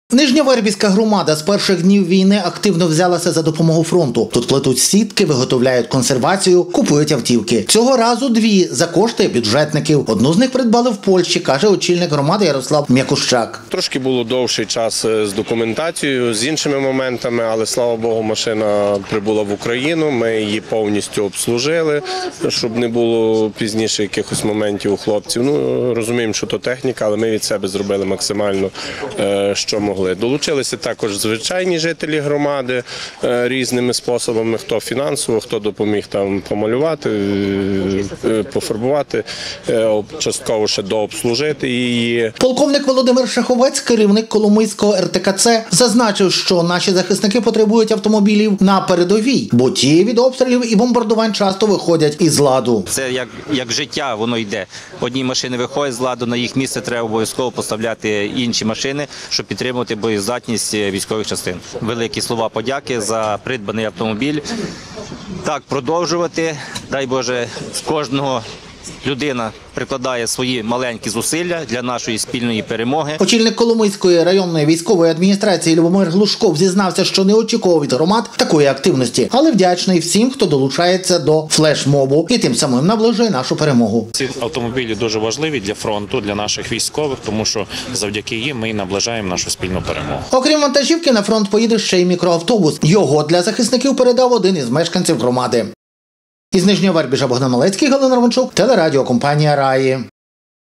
Нижньовербівська громада з перших днів війни активно взялася за допомогу фронту. Тут плетуть сітки, виготовляють консервацію, купують автівки. Цього разу дві за кошти бюджетників. Одну з них придбали в Польщі, каже очільник громади Ярослав М'якущак. Трошки було довший час з документацією, з іншими моментами, але, слава Богу, машина прибула в Україну, ми її повністю обслужили, щоб не було пізніше якихось моментів у хлопців. Розуміємо, що то техніка, але ми від себе зробили максимально, що могли. Долучилися також звичайні жителі громади різними способами, хто фінансово, хто допоміг там помалювати, пофарбувати, частково ще дообслужити її. Полковник Володимир Шаховець, керівник Коломийського РТКЦ, зазначив, що наші захисники потребують автомобілів на передовій, бо ті від обстрілів і бомбардувань часто виходять із ладу. Це як життя, воно йде. Одні машини виходять з ладу, на їх місце треба обов'язково поставляти інші машини, щоб підтримувати боєздатність військових частин. Великі слова подяки за придбаний автомобіль. Так продовжувати. Дай Боже, з кожного людина прикладає свої маленькі зусилля для нашої спільної перемоги. Очільник Коломийської районної військової адміністрації Любомир Глушков зізнався, що не очікував від громад такої активності, але вдячний всім, хто долучається до флешмобу і тим самим наближує нашу перемогу. Ці автомобілі дуже важливі для фронту, для наших військових, тому що завдяки їм ми наближаємо нашу спільну перемогу. Окрім вантажівки, на фронт поїде ще й мікроавтобус. Його для захисників передав один із мешканців громади. Із Нижнього Вербіжа Богдан Малецький, Галина Романчук, телерадіокомпанія «Раї».